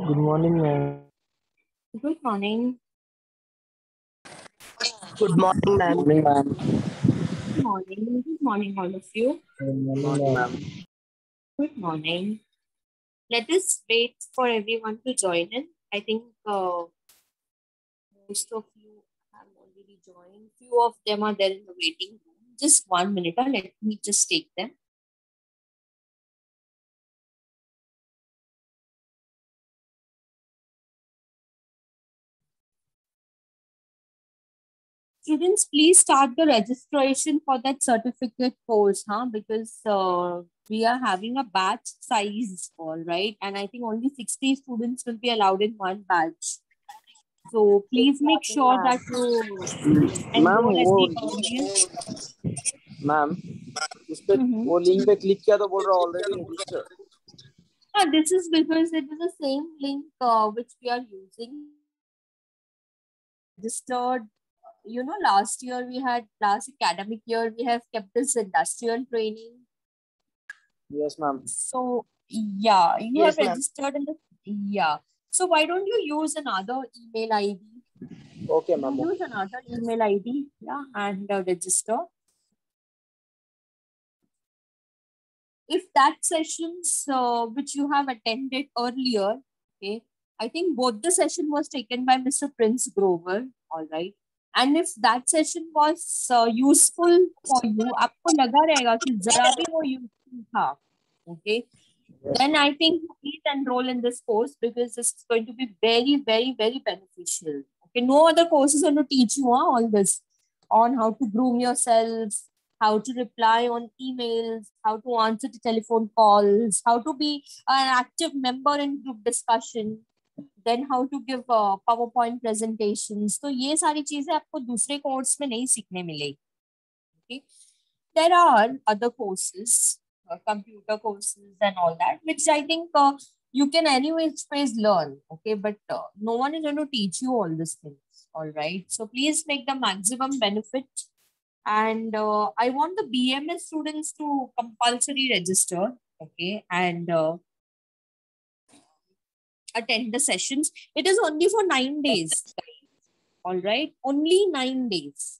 Good morning, ma'am. Good morning. Good morning, ma'am. Morning, ma'am. Good morning. Good morning, all of you. Good morning, Morning, ma'am. ma'am. Good morning. Let us wait for everyone to join in. I think most of you have already joined. Few of them are there in the waiting room. Just 1 minute. Let me just take them. Students, please start the registration for that certificate course, because we are having a batch size, all right? And I think only 60 students will be allowed in one batch. So please make sure that you ma'am enroll at वो the earliest. Ma'am इस पे वो link पे click किया तो बोल रहा already register. This is because it is the same link which we are using. Registered, last year last academic year, we have kept this industrial training. Yes, ma'am. So, yeah, you Yes, have ma'am. registered in the, yeah. So why don't you use another email ID? Okay, You ma'am. use another email ID, yeah, and register. If that sessions which you have attended earlier, okay, I think both the session was taken by Mr. Prince Grover, all right. And if that session was useful for you, आपको लगा रहेगा कि जरा भी वो useful था, okay, then I think please enroll in this course because this is going to be very, very, very beneficial. Okay, no other course is going to teach you all this on how to groom yourself, how to reply on emails, how to answer the telephone calls, how to be an active member in group discussion, then how to give PowerPoint presentations. तो ये सारी चीजें आपको दूसरे course में नहीं सीखने मिलेगी. Okay, there are other courses, computer courses and all that, which I think you can anyways learn. Okay, but no one is going to teach you all these things. All right, so please make the maximum benefit. And I want the BMS students to compulsory register, okay, and attend the sessions. It is only for 9 days. All right, only 9 days.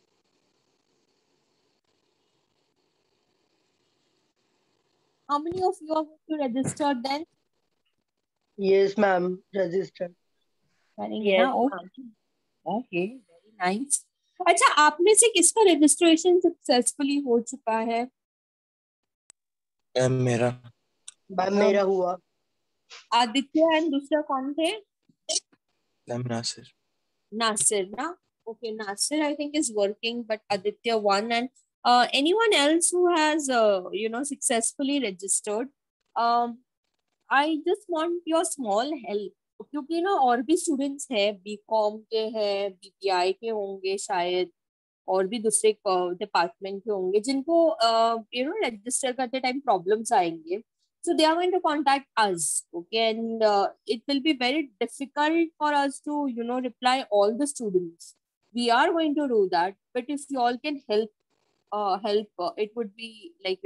How many of you are going to register then? Yes, ma'am. Registered. Yes, okay. Okay, very nice. अच्छा, आप में से किसका registration successfully हो चुका है? मेरा. Ma'am मेरा हुआ. आदित्य एंड दूसरा कौन थे? Nasir. Nasir, na? Okay, Nasir I think is working, but Aditya one. And anyone else who has successfully registered, I just want your small help. क्योंकि ना और भी स्टूडेंट्स हैं, बीकॉम के हैं, बीपीआई के होंगे शायद, और भी दूसरे डिपार्टमेंट के होंगे जिनको रजिस्टर करते टाइम प्रॉब्लम्स आएंगे. So they are going to contact us, okay, and it will be very difficult for us to reply all the students. We are going to do that, but if you all can help, it would be like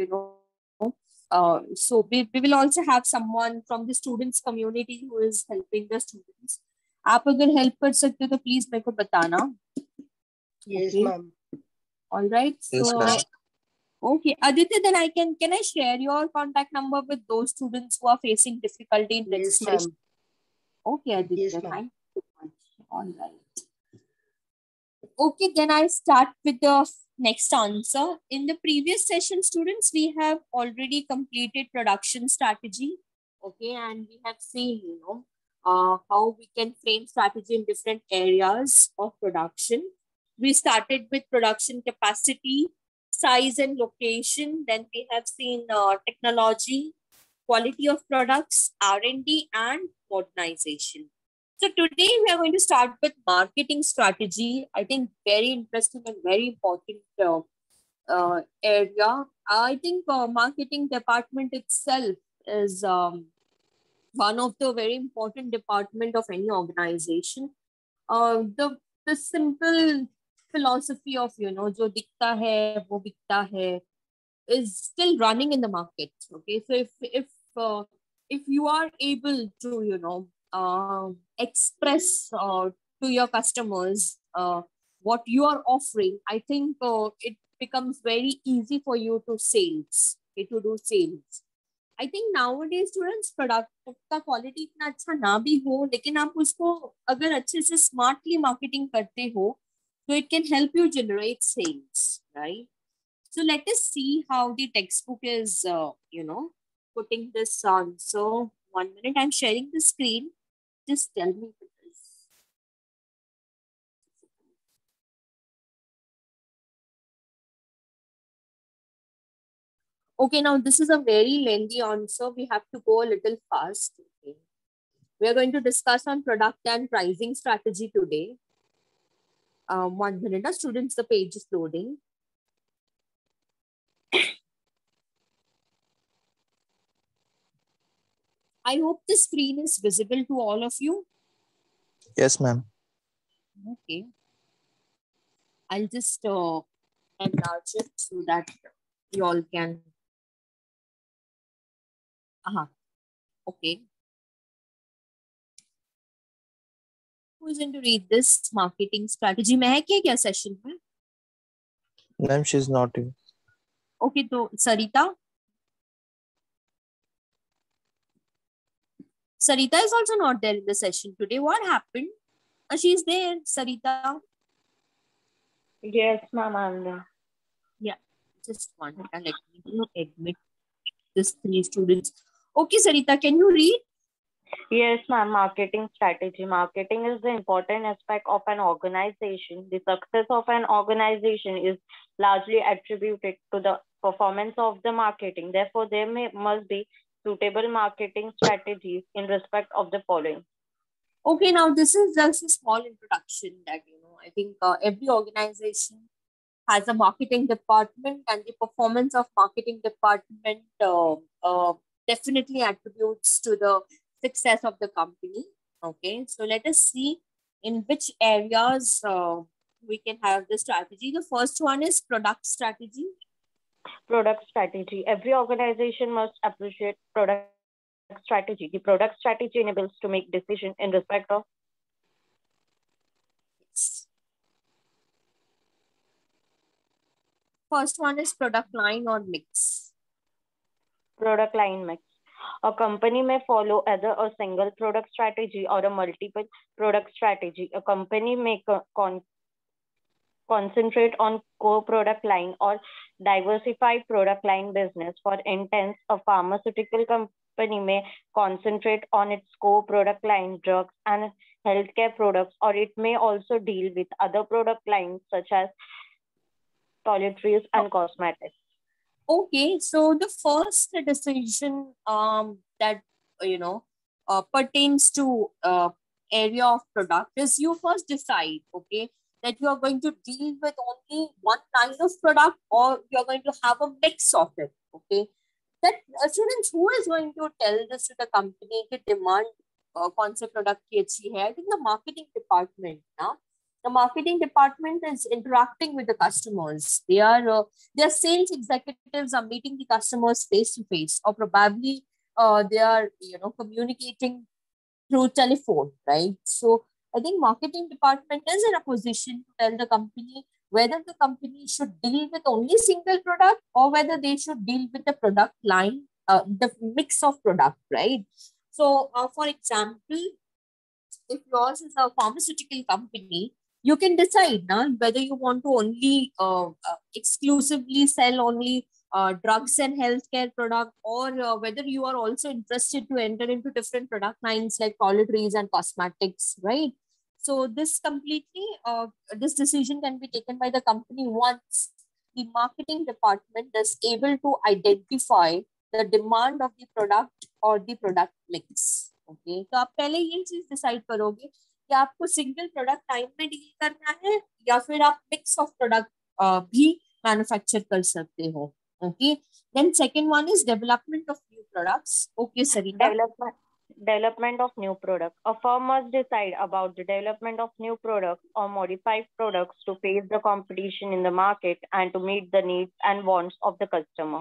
so we will also have someone from the students community who is helping the students. आप अगर help कर सकते हो तो please मेरे को बताना. Yes, Okay. ma'am. All right. Yes, So, ma'am. okay, Aditya, then can I share your contact number with those students who are facing difficulty in Yes, registration? ma'am. Okay, Aditya, Yes, ma'am. thank you so much. All right. Okay, then I start with the next answer. In the previous session, students, we have already completed production strategy. Okay, and we have seen, how we can frame strategy in different areas of production. We started with production capacity, size and location. Then we have seen technology, quality of products, R&D, and modernization. So today we are going to start with marketing strategy. I think very interesting and very important area. I think marketing department itself is one of the very important department of any organization. The simple philosophy of जो दिखता है वो बिकता है is still running in the market. Okay, so if you are able to express to your customers what you are offering, I think it becomes very easy for you to do sales. I think nowadays students product का quality इतना अच्छा ना भी हो, लेकिन आप उसको अगर अच्छे से स्मार्टली मार्केटिंग करते हो, तो it can help you generate sales, right? So let us see how the textbook is, putting this on. So 1 minute, I'm sharing the screen. Just tell me if it is. Okay, now this is a very lengthy answer. We have to go a little fast. Okay. We are going to discuss on product and pricing strategy today. 1 minute, students, the page is loading. I hope the screen is visible to all of you. Yes, ma'am. Okay. I'll just enlarge it so that you all can. Okay. Who is going to read this marketing strategy? Mehak hai kya session mein? Ma'am, she's not here. Okay, so Sarita. Sarita is also not there in the session today. What happened? She's there, Sarita. Yes, ma'am, I'm there. Yeah, just one minute. Let me admit these 3 students. Okay, Sarita, can you read? Yes, ma'am. Marketing strategy. Marketing is the important aspect of an organization. The success of an organization is largely attributed to the performance of the marketing. Therefore, there must be suitable marketing strategies in respect of the following. Okay, now this is just a small introduction that, I think every organization has a marketing department, and the performance of marketing department definitely attributes to the success of the company. Okay, so let us see in which areas we can have the strategy. The first one is product strategy. Product strategy. Every organization must appreciate product strategy. The product strategy enables to make decisions in respect of. Yes. First one is product line or mix. Product line mix. A company may follow either a single product strategy or a multiple product strategy. A company may concentrate on core product line or diversified product line business. For instance, a pharmaceutical company may concentrate on its core product line, drugs and healthcare products, or it may also deal with other product lines such as toiletries and cosmetics. Okay, so the first decision that pertains to area of product is you first decide, okay, that you are going to deal with only one kind of product or you are going to have a mix of it. Okay, that students, who is going to tell this to the company कि demand कौन से product की अच्छी है? I think the marketing department now. The marketing department is interacting with the customers. Their sales executives are meeting the customers face to face, or probably they are communicating through telephone, right? So I think marketing department is in a position to tell the company whether the company should deal with only single product or whether they should deal with the product line, the mix of product, right? So for example, if yours is a pharmaceutical company, you can decide now whether you want to only exclusively sell only drugs and healthcare product, or whether you are also interested to enter into different product lines like toiletries and cosmetics, right? So this this decision can be taken by the company once the marketing department is able to identify the demand of the product or the product mix. Okay, तो आप पहले ये चीज decide करोगे कि आपको single product time में deal करना है या फिर आप मिक्स ऑफ प्रोडक्ट भी मैन्युफैक्चर कर सकते हो. Okay, then second one is development of new products. Okay, Sarita. Development of new products. A firm must decide about the development of new products or modified products to face the competition in the market and to meet the needs and wants of the customer.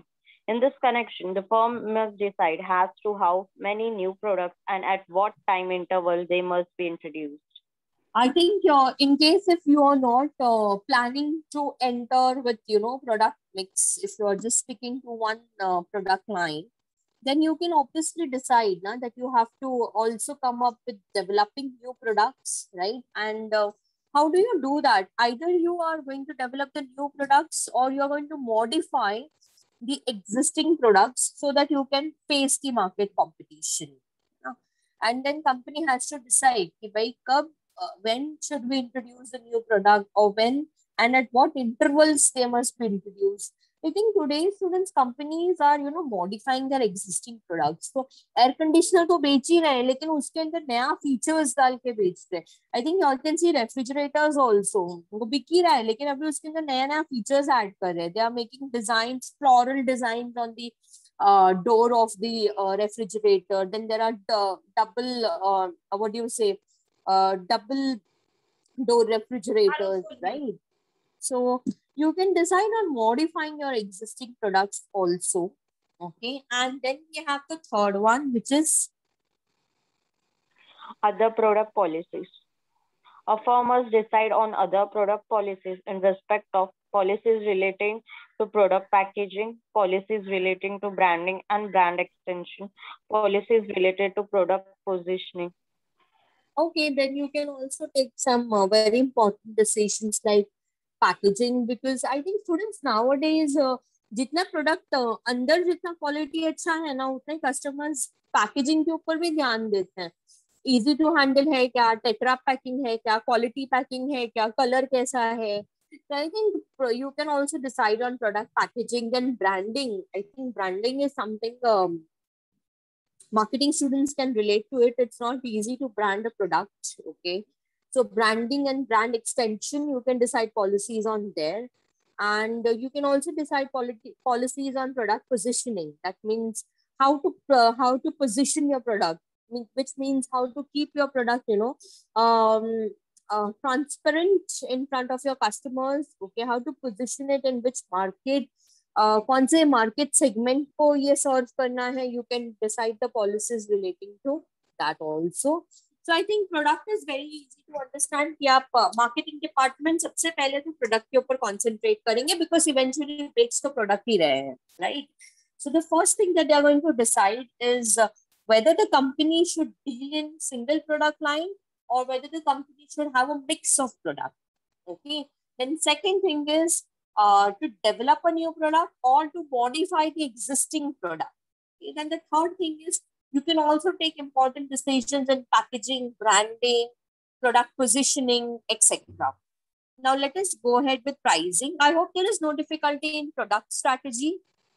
In this connection, the firm must decide as to how many new products and at what time interval they must be introduced. I think in case if you are not planning to enter with, product mix, if you are just sticking to one product line, then you can obviously decide that you have to also come up with developing new products, right? And how do you do that? Either you are going to develop the new products or you are going to modify the existing products so that you can face the market competition. And then company has to decide कि भाई कब when should we introduce a new product or when and at what intervals they must be introduced. I think today's students companies are modifying their existing products. So air conditioner तो बेच ही रहे हैं लेकिन उसके अंदर नया features डाल के बेचते हैं. I think you can see refrigerators also वो बिक ही रहा है लेकिन अभी उसके अंदर नया नया features add कर रहे हैं. They are making designs, floral designs on the door of the refrigerator. Then there are double what do you say double door refrigerators, right? So you can decide on modifying your existing products also. Okay, and then we have the third one, which is other product policies. A firm must decide on other product policies in respect of policies relating to product packaging, policies relating to branding and brand extension, policies related to product positioning. Okay, then you can also take some very important decisions like packaging, because I think students nowadays जितना product अंदर जितना quality अच्छा है ना उतना customers packaging के ऊपर भी ध्यान देते हैं. इजी टू हैंडल है क्या, टेट्रा पैकिंग है क्या, क्वालिटी पैकिंग है क्या, कलर कैसा है. So I think you can also decide on product packaging. Then branding. I think branding is something marketing students can relate to it. It's not easy to brand a product. Okay. So branding and brand extension, you can decide policies on there. And you can also decide policies on product positioning. That means how to position your product, which means how to keep your product, transparent in front of your customers. Okay, how to position it in which market, कौन से market segment को ये serve करना है. You can decide the policies relating to that also. So I think product is very easy to understand कि आप marketing department सबसे पहले तो product के ऊपर concentrate करेंगे because eventually breaks तो product ही रहे हैं, right? So the first thing that they are going to decide is whether the company should deal in single product line or whether the company should have a mix of product. Okay. Then second thing is to develop a new product or to modify the existing product. Okay. Then the third thing is you can also take important decisions in packaging, branding, product positioning, etc. Now let us go ahead with pricing. I hope there is no difficulty in product strategy.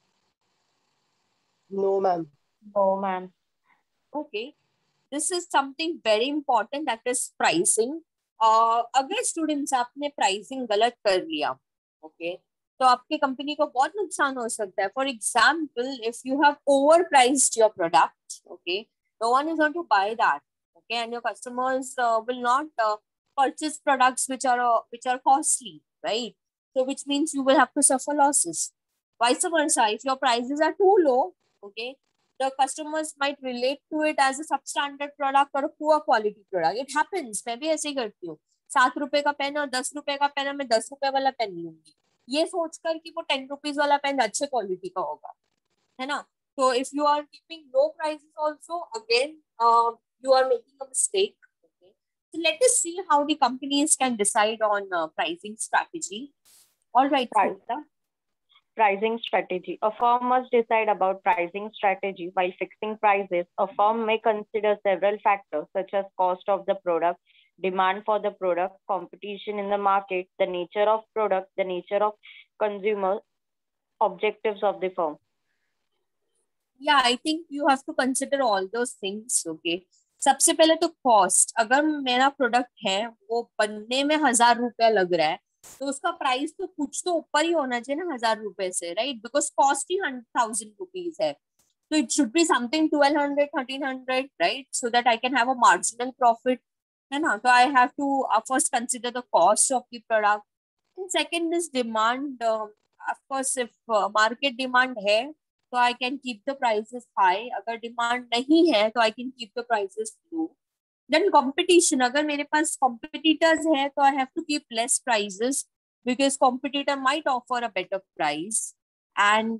No, ma'am. No, ma'am. Okay. This is something very important, that is pricing. अगर students आपने pricing गलत कर लिया, okay, तो आपके company को बहुत नुकसान हो सकता है. For example, if you have over priced your product, okay, no one is going to buy that, okay, and your customers will not purchase products which are costly, right? So which means you will have to suffer losses. Vice versa, if your prices are too low, okay, the customers might relate to it as a substandard product or a poor quality product. It happens. मैं भी ऐसे ही करती हूँ. 7 रुपए का pen और 10 रुपए का पेन, मैं 10 रुपए वाला पेन लूंगी, ये सोचकर कि वो 10 रुपीज वाला पेन अच्छे क्वालिटी का होगा, है ना. So if you are keeping low prices also, again, you are making a mistake. Okay. So let us see how the companies can decide on pricing strategy. All right, Savita. Pricing strategy. A firm must decide about pricing strategy while fixing prices. A firm may consider several factors such as cost of the product, demand for the product, competition in the market, the nature of product, the nature of consumer, objectives of the firm. Yeah, I think you have to consider all those things. Okay. सबसे पहले तो cost. अगर मेरा product है वो बनने में 1000 रुपया लग रहा है तो उसका प्राइस तो कुछ तो ऊपर ही होना चाहिए ना 1000 रुपए से, राइट? बिकॉज कॉस्ट ही 1000 रुपीज है, तो it should be something 1200 1300, right? So that I can have a marginal profit, है ना. तो I have to first consider the cost of the product. Second is demand. Of course if market demand है तो I can keep the prices high, अगर demand नहीं है तो I can keep the prices low. Then competition, अगर मेरे पास competitors है तो I have to keep less prices because competitor might offer a better price. And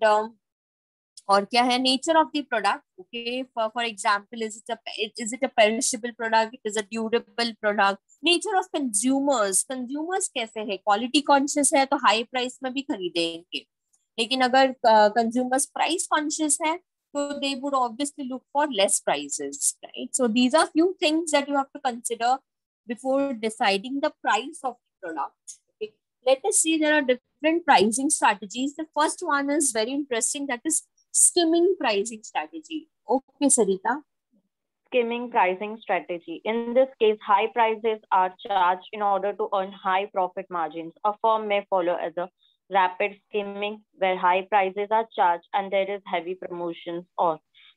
और क्या है, nature of the product. Okay, for example, is it a perishable product, is a durable product. Nature of consumers, consumers कैसे है, quality conscious है तो high price में भी खरीदेंगे, लेकिन अगर कंज्यूमर्स प्राइस कॉन्शियस है तो they would obviously look for less prices, right? So these are few things that you have to consider before deciding the price of the product. Okay. Let us see, there are different pricing strategies. The first one is very interesting, that is skimming pricing strategy. Okay, Sarita. Skimming pricing strategy. In this case, high prices are charged in order to earn high profit margins. A firm may follow as a rapid skimming, where high prices are charged and there is heavy promotions, or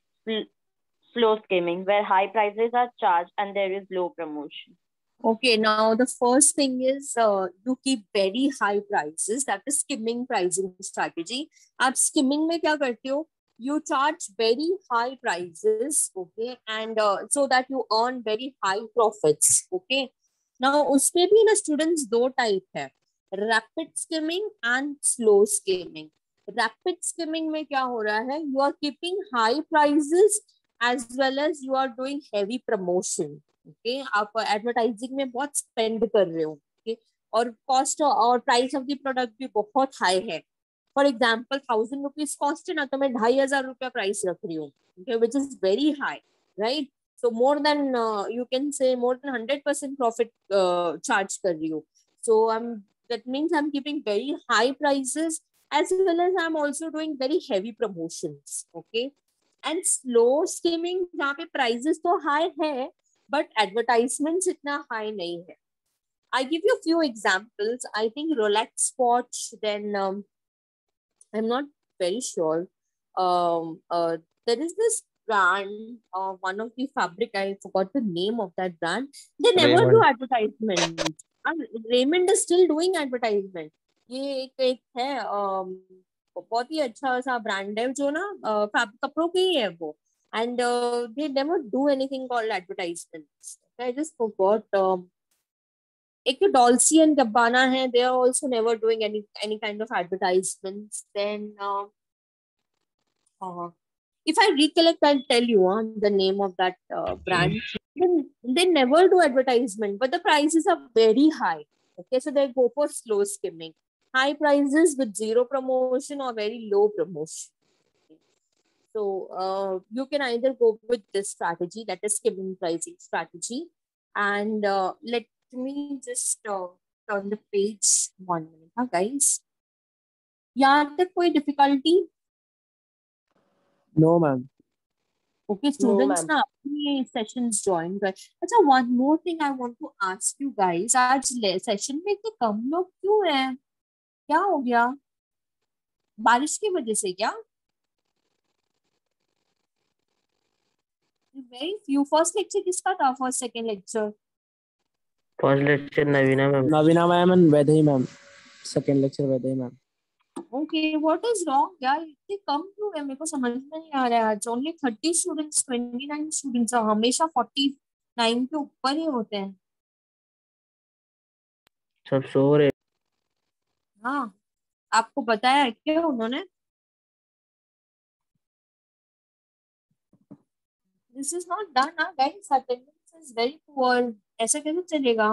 slow skimming, where high prices are charged and there is low promotion. Okay, now the first thing is you keep very high prices, that is skimming pricing strategy. आप skimming में क्या करते हो? You charge very high prices, okay, and so that you earn very high profits, okay. Now उसमें भी ना students दो type है, rapid skimming and slow skimming. Rapid skimming में क्या हो रहा है? You are keeping high prices as well as you are doing heavy promotion. ओके, आप एडवर्टाइजिंग में बहुत स्पेंड कर रहे हो, ओके, और कॉस्ट और प्राइस ऑफ द प्रोडक्ट भी बहुत हाई है. फॉर एग्जांपल 1000 रुपीज कॉस्ट है ना, तो मैं 2500 रुपया प्राइस रख रही हूँ, okay, which is very high, right? So more than you can say more than 100% profit charge कर रही हूँ. So that means I am keeping very high prices as well as I'm also doing very heavy promotions, okay. And slow skimming, जहाँ पे prices तो high है but advertisements इतना high नहीं है. I give you a few examples. I think Rolex watch, then I'm not very sure. There is this brand, one of the fabric, I forgot the name of that brand. They never do Raymond. advertisement. Raymond is still doing advertisement. ये एक है बहुत ही अच्छा सा brand है जो ना कपड़ों के ही है वो. And they never do anything called advertisements. I just forgot. एक तो Dolce and Gabbana है, they are also never doing any kind of advertisements. Then if I recollect, I'll tell you the name of that brand. Then they never do advertisement, but the prices are very high. Okay, so they go for slow skimming, high prices with zero promotion or very low promotion. So you can either go with this strategy, that is skimming pricing strategy. And let me just turn the page 1 minute, huh, guys? यहाँ तक कोई difficulty? No, ma'am. Okay, students ना अपनी sessions join कर. अच्छा, one more thing I want to ask you guys, आज session में इतने कम लोग क्यों हैं? क्या हो गया? बारिश की वजह से क्या? Very few. First lecture किसका था? First, second lecture. First lecture Navina ma'am. Navina ma'am and Vedhi ma'am. Second lecture Vedhi ma'am. Okay, what is wrong? यार इतने कम क्यों है? मेरे को समझ में नहीं आ रहा है. आज only 30 students, 29 students है. हमेशा 49 के ऊपर ही होते हैं. सब सो रहे. हाँ, आपको बताया है क्या उन्होंने? This is not done, huh, guys. Attendance is very poor. ऐसा कैसे चलेगा?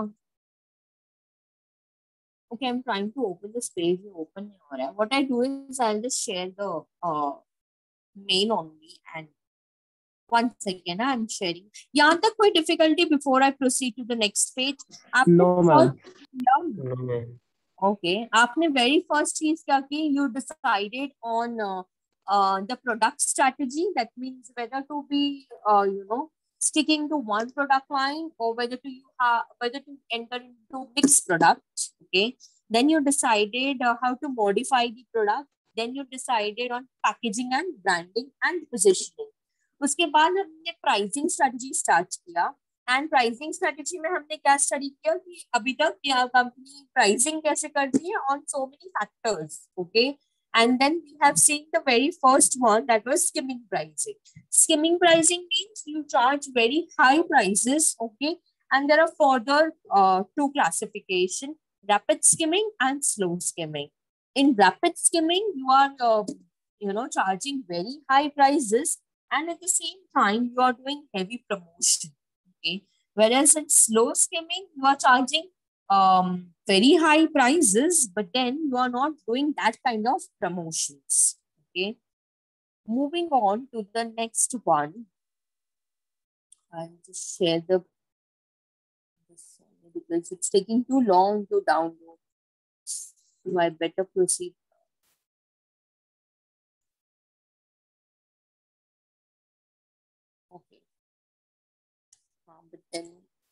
Okay, I'm trying to open this page. Open नहीं हो रहा है. What I do is I'll just share the mail only, and 1 second, I'm sharing. यहाँ तक कोई difficulty before I proceed to the next page? No, ma'am. No ma'am. Okay, आपने very first चीज क्या की? You decided on the product strategy. That means whether to be sticking to one product line or whether to enter into mixed products. Okay, then you decided how to modify the product. Then you decided on packaging and branding and positioning. उसके बाद हमने pricing strategy start किया. And pricing strategy में हमने क्या study किया कि अभी तक क्या कंपनी प्राइसिंग कैसे करती है on so many factors. Okay, And then we have seen the very first one, that was skimming pricing. Skimming pricing means you charge very high prices, okay? And there are further two classification, rapid skimming and slow skimming. In rapid skimming, you are charging very high prices, and at the same time you are doing heavy promotion, okay? Whereas in slow skimming, you are charging very high prices, but then you are not doing that kind of promotions, okay? Moving on to the next one, I'll just share this because it's taking too long to download, so I better proceed. Okay. But then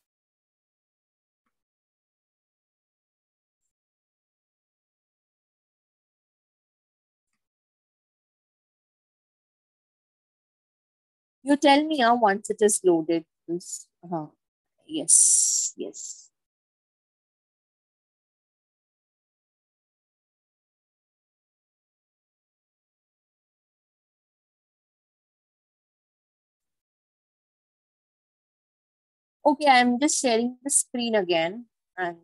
you tell me once it is loaded. Yes, yes. Okay, I'm just sharing the screen again. And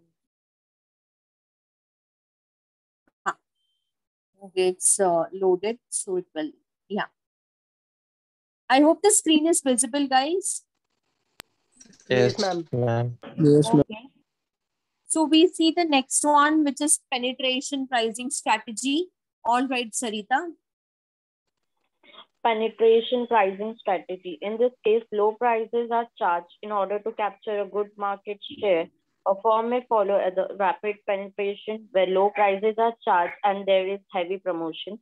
okay, it's loaded, so it will, yeah. I hope the screen is visible, guys. Yes, ma'am. Yes, ma'am. Okay. So we see the next one, which is penetration pricing strategy. All right, Sarita. Penetration pricing strategy. In this case, low prices are charged in order to capture a good market share. A firm may follow the rapid penetration where low prices are charged and there is heavy promotion.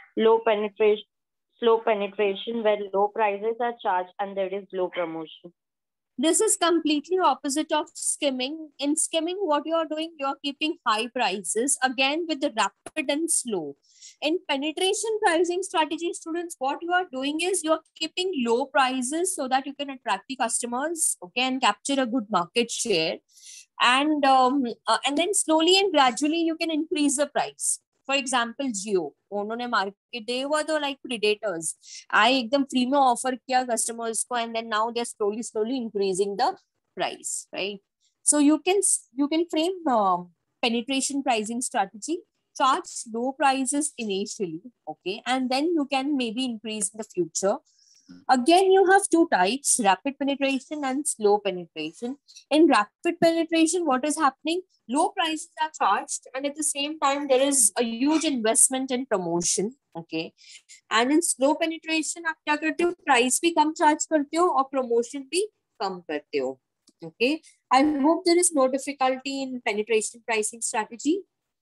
Slow penetration where low prices are charged and there is low promotion. This is completely opposite of skimming. In skimming, what you are doing, you are keeping high prices, again with the rapid and slow. In penetration pricing strategy, students, what you are doing is you are keeping low prices so that you can attract the customers, okay, and capture a good market share. And then slowly and gradually you can increase the price. For example, Jio, उन्होंने market, they were the like predators. I एकदम free में offer किया customers को, and then now they're slowly increasing the price, right? So you can frame penetration pricing strategy, charge low prices initially, okay, and then you can maybe increase in the future. Again, you have two types, rapid penetration and slow penetration. In rapid penetration, what is happening? Low prices are charged, and at the same time, there is a huge investment in promotion. Okay. And in slow penetration, आप क्या करते हो? Price भी कम charge करते हो और promotion भी कम करते हो. Okay. I hope there is no difficulty in penetration pricing strategy.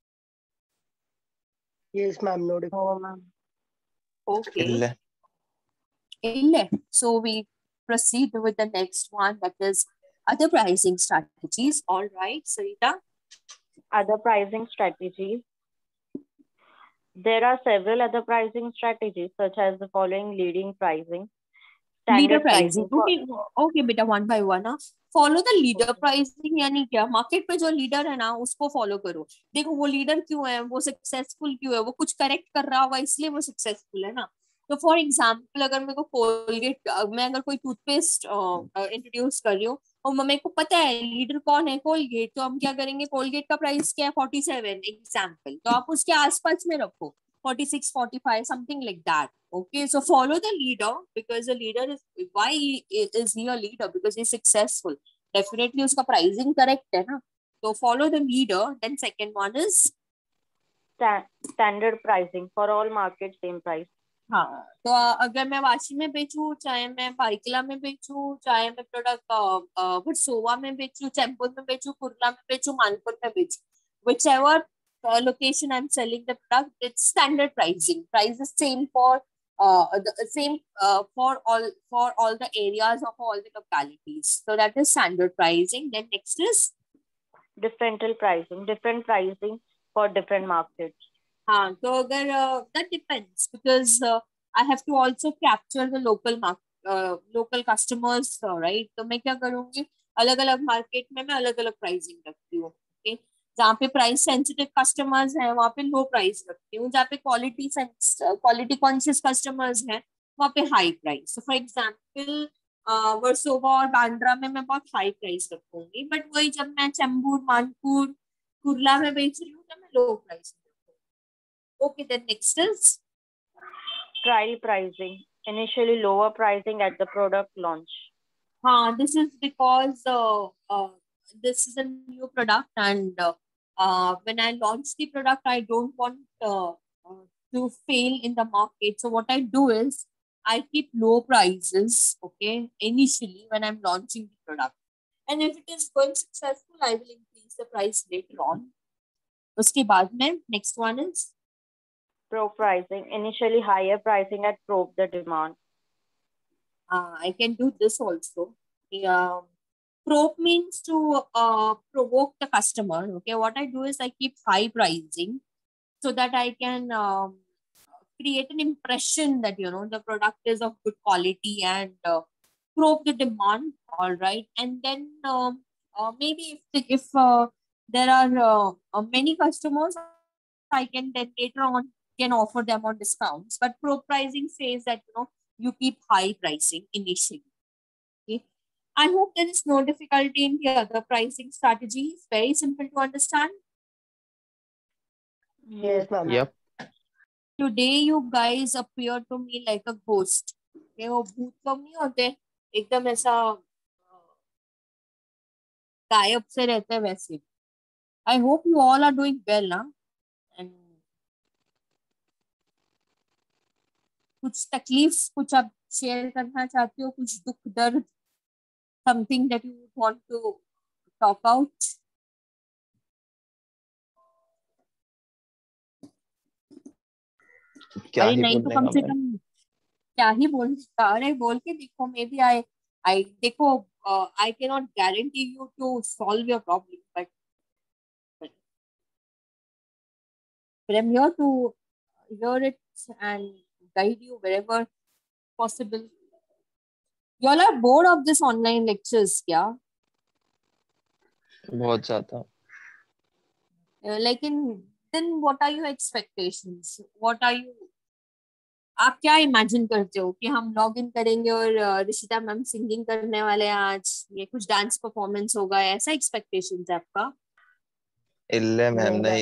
Yes, ma'am. No difficulty. Oh, ma'am. Okay. So we proceed with the next one, that is other pricing strategies. All right, Sarita. Other pricing strategies. There are several other pricing strategies, such as the following: leading pricing, Leader standard pricing. pricing. Okay, बेटा, one by one. Follow the leader pricing, यानी क्या? Market पे जो leader है ना, उसको follow करो. देखो वो लीडर क्यों है, वो सक्सेसफुल क्यों है, वो कुछ करेक्ट कर रहा होगा इसलिए वो सक्सेसफुल है ना. तो फॉर एग्जाम्पल, अगर मेरे को कोलगेट, मैं अगर कोई टूथपेस्ट इंट्रोड्यूस कर रही हूँ और मेरे को पता है लीडर कौन है, कोलगेट, तो हम क्या करेंगे, कोलगेट का प्राइस क्या है, 47 एग्जाम्पल, तो आप उसके आसपास में रखो, 46, 45, something like that. Okay, so follow the leader, because the leader is, why is he a leader? Because he's successful. Definitely उसका pricing correct है ना. So follow the leader. Then second one is standard pricing for all markets, same price. हाँ, तो अगर मैं वाशी में बेचूं, चाहे मैं बाइकला में बेचूं, चाहे मैं प्रोडक्ट वर्सोवा में बेचूं, चैम्पुर में बेचूं, कुर्ला में बेचूं, मानपुर में बेचूं, whichever location I'm selling the product, it's standard pricing. Price is same for for all the areas of all the localities. So that is standard pricing. Then next is differential pricing. Different pricing for different markets. हाँ, तो अगर that depends, because I have to also capture the local customers, right? तो मैं क्या करूँगी, अलग अलग market में मैं अलग अलग प्राइसिंग रखती हूँ. Okay, जहाँ पे प्राइस सेंसिटिव कस्टमर्स हैं वहाँ पे लो प्राइस रखती हूँ, जहाँ पे क्वालिटी कॉन्शियस कस्टमर्स हैं वहाँ पे high price. For example Versova और बांद्रा में मैं बहुत हाई प्राइस रखूंगी, बट वही जब मैं चेंबूर, मानपुर, कुर्ला में बेच रही हूँ तो मैं लो प्राइस में रखूंगी. Okay, then next is Trial pricing. Initially lower pricing at the product launch. this is because this is a new product, and when I launch the product, I don't want to fail in the market. So what I do is I keep low prices, okay, initially when I'm launching the product. And if it is going successful, I will increase the price later on. उसके बाद में next one is Probe pricing. Initially higher pricing at probe the demand. I can do this also. Probe means to provoke the customer. Okay, what I do is I keep high pricing so that I can create an impression that the product is of good quality and probe the demand. All right, and then maybe if there are many customers, I can then later on can offer them on discounts. But probe pricing says that you keep high pricing initially. Okay. I hope there is no difficulty in the other pricing strategies. Very simple to understand. Yes, ma'am. Yep. Today you guys appear to me like a ghost. Okay, वो भूत कम नहीं होते, एकदम ऐसा गायब से रहते हैं वैसे. I hope you all are doing well ना. And कुछ तकलीफ, कुछ आप शेयर करना चाहते हो, कुछ दुख दर्द, something that you want to talk out? क्या अरे ही नहीं तो बोलने कम का से मैम. कम क्या ही बोल, अरे बोल के देखो. मे बी आई देखो, I cannot guarantee you to solve your problem, but I'm here to hear it and guide you wherever possible. You all are bored of this online lectures, क्या? बहुत ज्यादा. लेकिन then what are your expectations? What are you, आप क्या imagine करते हो कि हम लॉग इन करेंगे और ऋषिता मैम सिंगिंग करने वाले हैं आज, ये कुछ डांस परफॉर्मेंस होगा, ऐसा एक्सपेक्टेशन है आपका? इल्ले मैम नहीं.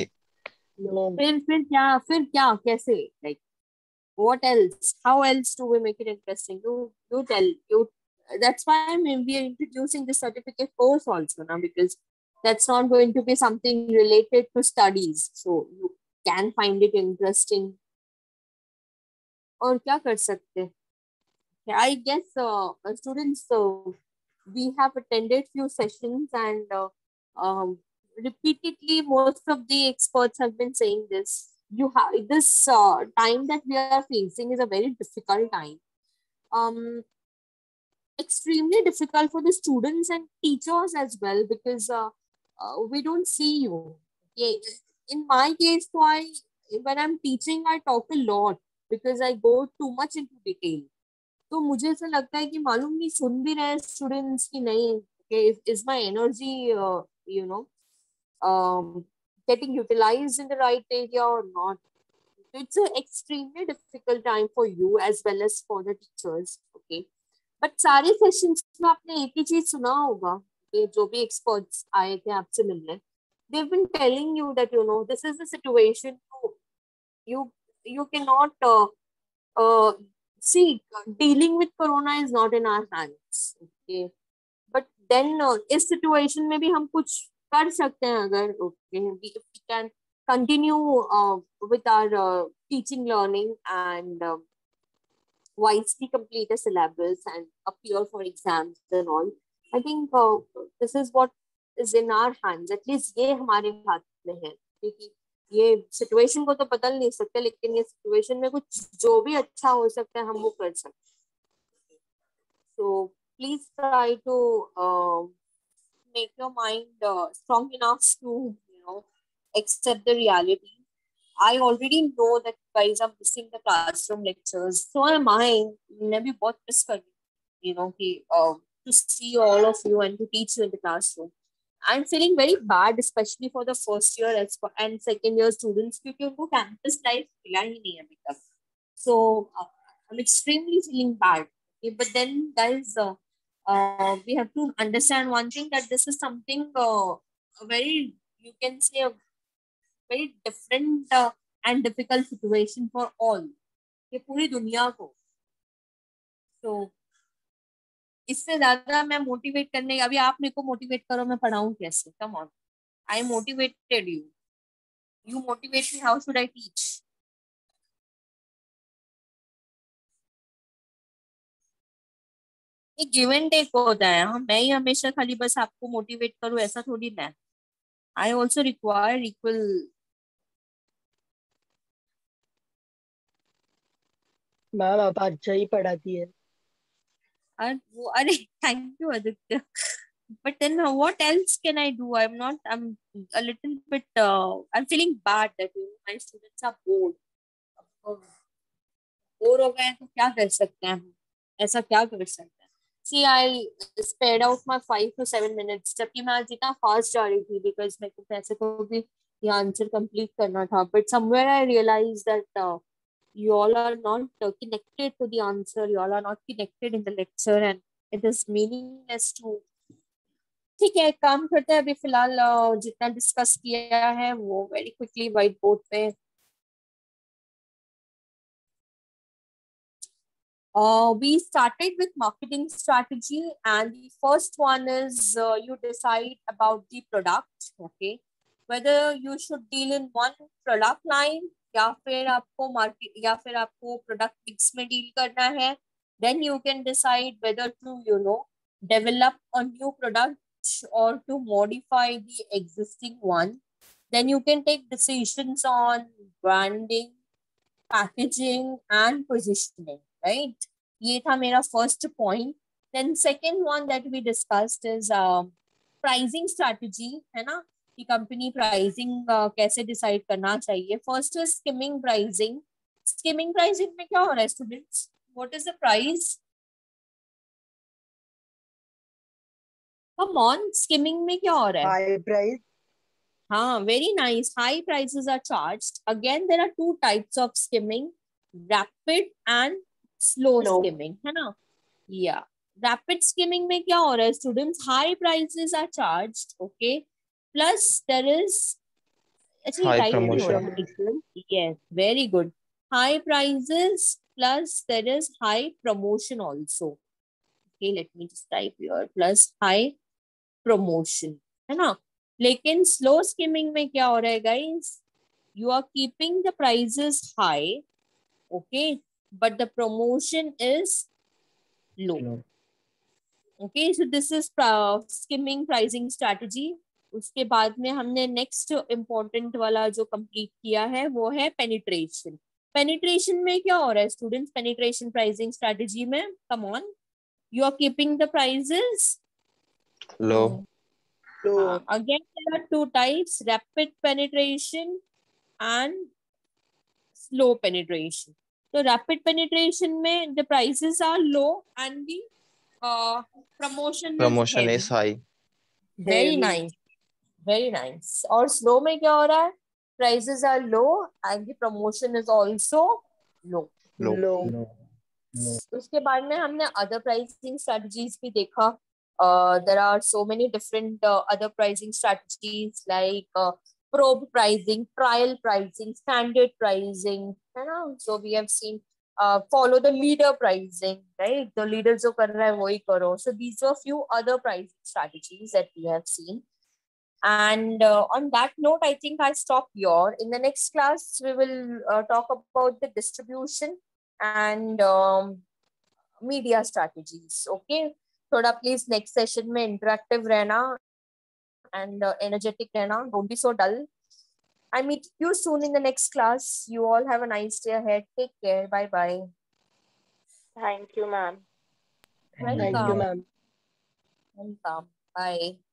फिर क्या कैसे, like what else, how else do we make it interesting? You tell you. That's why we are introducing the certificate course also now, because that's not going to be something related to studies, so you can find it interesting. और क्या कर सकते हैं? I guess students, we have attended few sessions, and repeatedly most of the experts have been saying this. You have this time that we are facing is a very difficult time. Extremely difficult for the students and teachers as well, because we don't see you. Okay. In my case, so when I'm teaching, I talk a lot because I go too much into detail. तो मुझे ऐसा लगता है कि मालूम नहीं सुन भी रहे स्टूडेंट्स की नहीं. Is my energy getting utilized in the right area or not? It's an extremely difficult time for you as well as for the teachers. Okay, but सारे सेशंस में आपने एक ही चीज सुना होगा कि जो भी एक्सपर्ट्स आए थे आपसे मिलने, they've been telling you that this is the situation. You cannot see, dealing with corona is not in our hands. Okay, but then इस situation में भी हम कुछ कर सकते हैं अगर if we can continue with our teaching learning and wisely complete a syllabus and appear for exams and all. I think this is what is in our hands. At least ये हमारे हाथ में है, क्योंकि ये सिचुएशन को तो बदल नहीं सकते, लेकिन ये सिचुएशन में कुछ जो भी अच्छा हो सकता है हम वो कर सकते हैं. So please try to make your mind strong enough to accept the reality. I already know that you guys are missing the classroom lectures. So am I. मैं भी बहुत miss कर रही हूँ, कि to see all of you and to teach you in the classroom. I'm feeling very bad, especially for the first year and second year students, क्योंकि उनको campus life मिला ही नहीं है अभी तक. So I'm extremely feeling bad. Okay, but then, guys, we have to understand one thing, that this is something a very, you can say, a very different and difficult situation for all. ये पूरी दुनिया को. So इससे ज्यादा मैं motivate करने, अभी आप मेरे को मोटिवेट करो, मैं पढ़ाऊं कैसे? Come on, I motivated you, you motivate me, how should I teach? ये गिव एंड टेक होता है. हम, मैं ही हमेशा खाली बस आपको मोटिवेट करूं, ऐसा थोड़ी ना. I also require equal. Ma'am आप अच्छा ही पढ़ाती है. अरे thank you Aditya. But then what else can I do? I'm a little bit, I'm feeling bad that my students are bored. Bore हो गए तो क्या कर सकते हैं हम? ऐसा क्या कर सकते हैं? See, I spared out my 5 to 7 minutes. जबकि मैं आज इतना फास्ट जा रही थी because मेरे को पैसे को भी ये आंसर कंप्लीट करना था. But somewhere I realized that you all are not connected to the answer. You all are not connected in the lecture, and it is meaningless to. ठीक है, एक काम करते हैं. अभी फिलहाल जितना डिस्कस किया है वो वेरी क्विकली व्हाइट बोर्ड पे. We started with marketing strategy, and the first one is you decide about the product. Okay, whether you should deal in one product line या फिर आपको market या फिर आपको product mix में deal करना है. Then you can decide whether to develop a new product or to modify the existing one. Then you can take decisions on branding, packaging and positioning, right? ये था मेरा first point. Then second one that we discussed is pricing strategy, है ना, कि company pricing कैसे decide करना चाहिए. First is skimming pricing. Skimming pricing में क्या हो रहा है students? What is the price? Come on, skimming में क्या हो रहा है? High price. हाँ, very nice. High prices are charged. Again, there are two types of skimming: rapid and slow skimming, है ना? Yeah. Rapid skimming में क्या हो रहा है students? High prices are charged, okay? Plus there is actually High right promotion. Yes, very good. High prices plus there is high promotion also. Okay, let me just type here. Plus high promotion, है ना? लेकिन slow skimming में क्या हो रहा है guys? You are keeping the prices high, okay, but the promotion is low. Okay, so this is skimming pricing strategy. उसके बाद में हमने next important वाला जो complete किया है वो है penetration. Penetration में क्या हो रहा है students? Penetration pricing strategy में, come on, you are keeping the prices Low. Again, there are two types: rapid penetration and slow penetration. So rapid penetration में the prices are low and the promotion is high. Very nice, very nice. और slow में क्या हो रहा है? Prices are low and the promotion is also low. उसके बाद में हमने other pricing strategies भी देखा. There are so many different other pricing strategies like probe pricing, trial pricing, standard pricing, है ना? So we have seen follow the leader pricing, right? The leader जो कर रहा है वही करो. So these are few other pricing strategies that we have seen. And on that note, I think I stop here. In the next class, we will talk about the distribution and media strategies. Okay, थोड़ा please next session में interactive रहना and energetic रहना. Don't be so dull. I meet you soon in the next class. You all have a nice day ahead. Take care. Bye bye. Thank you, ma'am. Welcome. Thank you, ma'am. Welcome. Bye.